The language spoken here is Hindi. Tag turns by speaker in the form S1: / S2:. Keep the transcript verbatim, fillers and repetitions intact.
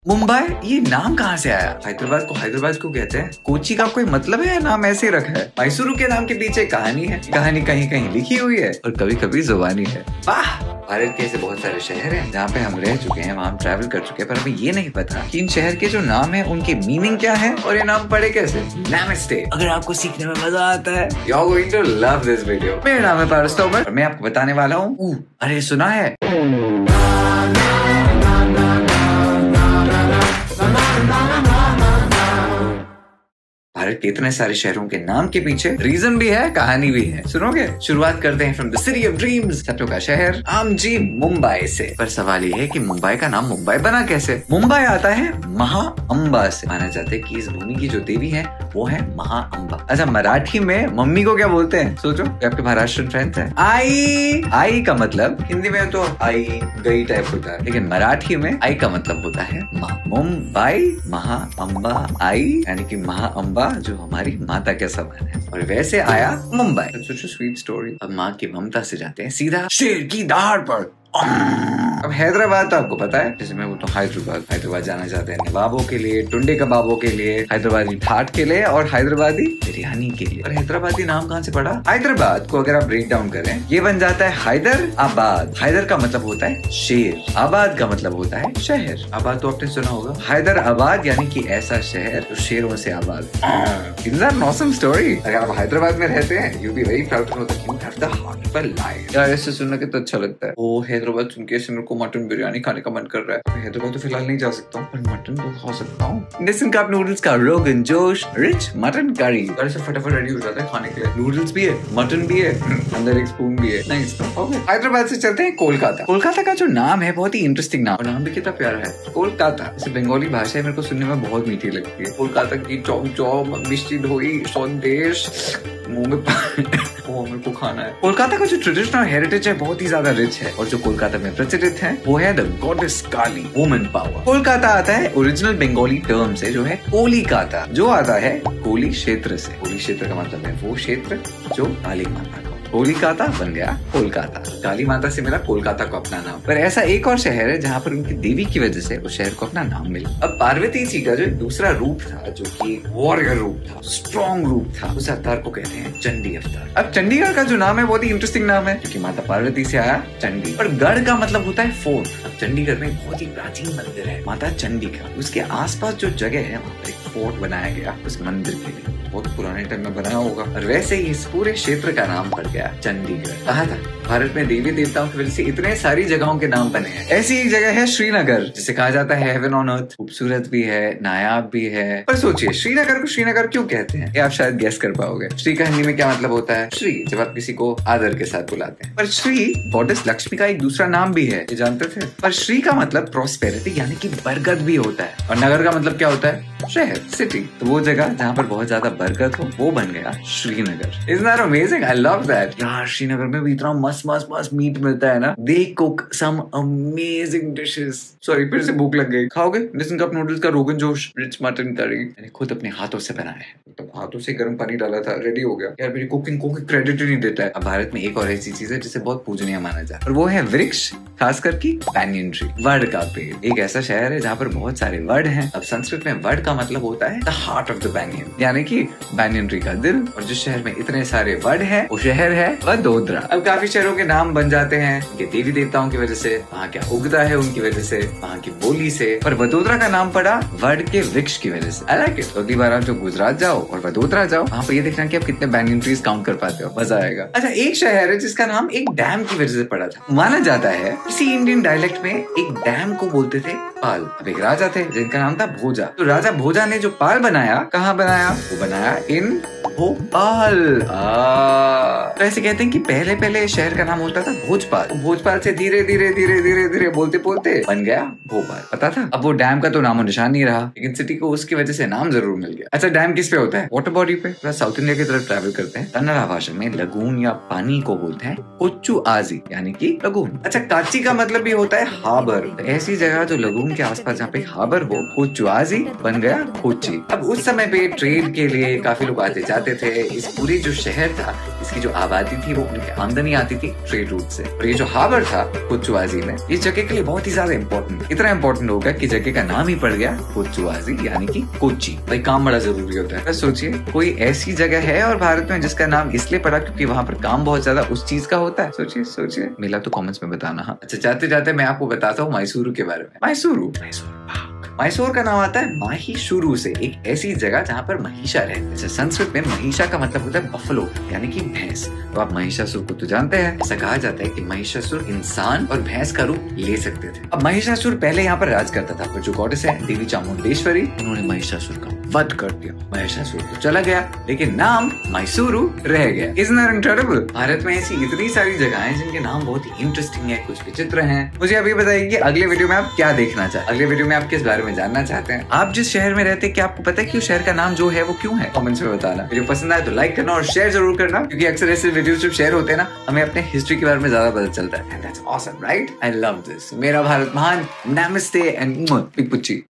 S1: मुंबई, ये नाम कहाँ से आया? हैदराबाद को हैदराबाद क्यों कहते हैं? कोची का कोई मतलब है या नाम ऐसे रखा है? मैसूरू के नाम के पीछे कहानी है, कहानी कहीं कहीं लिखी हुई है और कभी कभी जुबानी है। वाह, भारत के ऐसे बहुत सारे शहर हैं जहाँ पे हम रह चुके हैं, वहाँ हम ट्रैवल कर चुके हैं, पर हमें ये नहीं पता कि इन शहर के जो नाम है उनकी मीनिंग क्या है और ये नाम पढ़े कैसे। नमस्ते, अगर आपको सीखने में मजा आता है, you're going to love this video। मेरा नाम है पारस तोमर और मैं आपको बताने वाला हूँ, अरे सुना है, भारत के इतने सारे शहरों के नाम के पीछे रीजन भी है, कहानी भी है। सुनोगे? शुरुआत करते हैं from the city of dreams, सपनों का शहर, आम जी मुंबई से। पर सवाल ये है कि मुंबई का नाम मुंबई बना कैसे? मुंबई आता है महाअंबा से। माना जाता है कि इस भूमि की जो देवी है वो है महाअंबा। अच्छा, मराठी में मम्मी को क्या बोलते हैं? सोचो, आपके महाराष्ट्र फ्रेंड्स हैं। आई आई का मतलब हिंदी में तो आई गई टाइप होता है, लेकिन मराठी में आई का मतलब होता है माँ। मुंबई महाअंबा आई यानी कि महाअंबा जो हमारी माता के समान है, और वैसे आया मुंबई। सोचो, स्वीट स्टोरी। अब माँ की ममता से जाते हैं सीधा शेर की दहाड़ पर। अब हैदराबाद तो आपको पता है, जैसे मैं वो तो हैदराबाद हैदराबाद जाना चाहते हैं नवाबों के लिए, टुंडे कबाबों के लिए, हैदराबादी ठाट के लिए और हैदराबादी बिरयानी के लिए। और हैदराबादी नाम कहाँ से पड़ा? हैदराबाद को अगर आप ब्रेक डाउन करें, ये बन जाता है हैदर आबाद। हैदर का मतलब होता है शेर, आबाद का मतलब होता है शहर। आबाद तो आपने सुना होगा, हैदर आबाद यानी कि ऐसा शहर जो शेरों से आबाद। Is that awesome story? अगर आप हैदराबाद में रहते हैं, you be very proud to know that you have the heart of a lion. यार, ऐसे सुनने के तो अच्छा लगता है। ओ हैदराबाद सुन के मेरे को मटन बिरयानी खाने का मन कर रहा है। हैदराबाद तो फिलहाल नहीं जा सकता हूँ, पर मटन तो खा सकता हूँ। नेस्टन कप नूडल्स का rogan josh rich mutton curry से फटाफट रेडी हो जाता है खाने के लिए। नूडल्स भी है, मटन भी है, अंदर एक स्पून भी है। नाइस। ओके, हैदराबाद से चलते हैं कोलकाता। कोलकाता का जो नाम है बहुत ही इंटरेस्टिंग नाम, नाम भी कितना प्यारा है, कोलकाता। इसे बंगाली भाषा मेरे को सुनने में बहुत मीठी लगती है। कोलकाता की चौक चौक मिष्टी ढोई संदेश मुंह में वो मेरे को खाना है। कोलकाता का जो ट्रेडिशनल हेरिटेज है बहुत ही ज्यादा रिच है, और जो कोलकाता में प्रचलित है वो है the goddess Kali, woman power. Kolkata आता है ओरिजिनल बंगाली टर्म से, जो है कोलिकाता, जो आता है कोली क्षेत्र से। कोली क्षेत्र का मतलब है वो क्षेत्र जो काली माता का। कोलिकाता बन गया कोलकाता, काली माता से मिला कोलकाता को अपना नाम। पर ऐसा एक और शहर है जहाँ पर उनकी देवी की वजह से उस शहर को अपना नाम मिला। अब पार्वती जी का जो दूसरा रूप था, जो कि वॉरियर रूप था, स्ट्रॉन्ग रूप था, उस अवतार को कहते हैं चंडी अवतार। अब चंडीगढ़ का जो नाम है बहुत ही इंटरेस्टिंग नाम है, क्योंकि माता पार्वती से आया चंडी। और गढ़ का मतलब होता है फोर्ट। अब चंडीगढ़ में बहुत ही प्राचीन मंदिर है माता चंडी का, उसके आसपास जो जगह है वहाँ पर एक फोर्ट बनाया गया उस मंदिर के लिए, बहुत पुराने टाइम में बनाया होगा, और वैसे ही इस पूरे क्षेत्र का नाम पड़ गया चंडीगढ़। कहा था भारत में देवी देवताओं की वजह से इतने सारी जगहों के नाम बने हैं। ऐसी एक जगह है श्रीनगर, जिसे कहा जाता है हेवन ऑन अर्थ। खूबसूरत भी है, नायाब भी है। पर सोचिए, श्रीनगर को श्रीनगर क्यों कहते हैं? ये आप शायद गेस कर पाओगे। श्री का हिंदी में क्या मतलब होता है? श्री, जब आप किसी को आदर के साथ बुलाते हैं। पर श्री गॉडेस लक्ष्मी का एक दूसरा नाम भी है, ये जानते थे? पर श्री का मतलब प्रॉस्पेरिटी यानी कि बरकत भी होता है, और नगर का मतलब क्या होता है? शहर, सिटी। तो वो जगह जहाँ पर बहुत ज्यादा बरकत हो वो बन गया Srinagar. Isn't that amazing? I love that. यार, श्रीनगर में भी इतना मस्त मस्त मस्त मीट मिलता है ना। They cook some amazing dishes. Sorry, फिर से भूख लग गई। खाओगे? नेस्टन कप नूडल्स का rogan josh rich mutton curry मैंने खुद अपने हाथों से बनाया है। तो हाथों से गर्म पानी डाला था, रेडी हो गया। यार, मेरी कुकिंग को क्रेडिट ही नहीं देता है। अब भारत में एक और ऐसी चीज है जिसे बहुत पूजनीय माना जाता है, और वो है वृक्ष, खास करके पैनियन ट्री, वड का पेड़। एक ऐसा शहर है जहाँ पर बहुत सारे वड हैं। अब संस्कृत में वड का मतलब होता है द हार्ट ऑफ द बैंगन, यानी कि बैंगन ट्री का दिल। और जिस शहर में इतने सारे वड हैं वो शहर है वडोदरा। अब काफी शहरों के नाम बन जाते हैं उनके देवी देवताओं की वजह से, वहाँ क्या उगता है उनकी वजह से, वहाँ की बोली से। पर वडोदरा का नाम पड़ा वड के वृक्ष की वजह से। I like it. अगली बार आप जो गुजरात जाओ और वडोदरा जाओ, वहाँ पे ये देखना कि आप कितने बैंगन ट्रीज काउंट कर पाते हो, मजा आएगा। अच्छा, एक शहर है जिसका नाम एक डैम की वजह से पड़ा था। माना जाता है किसी इंडियन डायलेक्ट में एक डैम को बोलते थे पाल। अब एक राजा थे जिनका नाम था भोजा। तो राजा भोजा ने जो पाल बनाया, कहाँ बनाया? वो बनाया इन भोपाल। तो ऐसे कहते हैं कि पहले पहले शहर का नाम होता था भोजपाल। भोजपाल से धीरे धीरे धीरे धीरे धीरे बोलते बोलते बन गया भोपाल। पता था? अब वो डैम का तो नामो निशान नहीं रहा, लेकिन सिटी को उसकी वजह से नाम जरूर मिल गया। अच्छा, डैम किस पे होता है? वाटर बॉडी पे। थोड़ा साउथ इंडिया की तरफ ट्रैवल करते हैं। कन्नड़ा भाषा में लगून या पानी को बोलते हैं कोच्चू आजी, यानी कि लगून। अच्छा, काची का मतलब भी होता है हाबर। तो ऐसी जगह जो लगून के आसपास जहाँ पे हाबर हो, कोच्चू आजी बन गया कोच्चि। अब उस समय पे ट्रेड के लिए काफी लोग आते जाते आते थे। इस पूरे जो शहर था, इसकी जो आबादी थी वो उनकी आमदनी आती थी ट्रेड रूट से। और ये जो हार्बर था कोच्चुआजी में, ये जगह के लिए बहुत ही ज्यादा इंपॉर्टेंट, इतना इंपॉर्टेंट होगा कि जगह का नाम ही पड़ गया कोच्चुआजी, यानी कि कोच्चि। भाई काम बड़ा जरूरी होता है। बस सोचिए कोई ऐसी जगह है और भारत में जिसका नाम इसलिए पड़ा क्योंकि वहाँ पर काम बहुत ज्यादा उस चीज का होता है। सोचिए सोचिए, मिला तो कमेंट्स में बताना। हाँ अच्छा, जाते जाते मैं आपको बताता हूँ मैसूरू के बारे में। मैसूरू मैसूर मैसूर का नाम आता है माहिशुरू से, एक ऐसी जगह जहाँ पर महिषा रहते हैं। अच्छा, संस्कृत में महिषा का मतलब होता है बफलो, यानी कि भैंस। तो आप महिषासुर को तो जानते हैं। ऐसा कहा जाता है कि महिषासुर इंसान और भैंस का रूप ले सकते थे। अब महिषासुर पहले यहाँ पर राज करता था, पर जो गॉडेस है देवी चामुंडेश्वरी, उन्होंने महिषासुर का वध कर दिया। महिषासुर तो चला गया, लेकिन नाम मैसूरू रह गया। Isn't that incredible? भारत में ऐसी इतनी सारी जगह हैं जिनके नाम बहुत ही इंटरेस्टिंग है, कुछ विचित्र हैं। मुझे अभी बताइए कि अगले वीडियो में आप क्या देखना चाहते हैं, अगले वीडियो में आप किस बारे में जानना चाहते हैं। आप जिस शहर में रहते हैं, क्या आपको पता है कि उस शहर का नाम जो है वो क्यों है? कमेंट्स में बताना। वीडियो पसंद आए तो लाइक करना और शेयर जरूर करना, क्योंकि अक्सर ऐसे वीडियो जब शेयर होते हैं ना, हमें अपने हिस्ट्री के बारे में ज्यादा पता चलता है। And that's awesome, right? I love this. मेरा भारत महान, नमस्ते एंड बिग पुच्ची।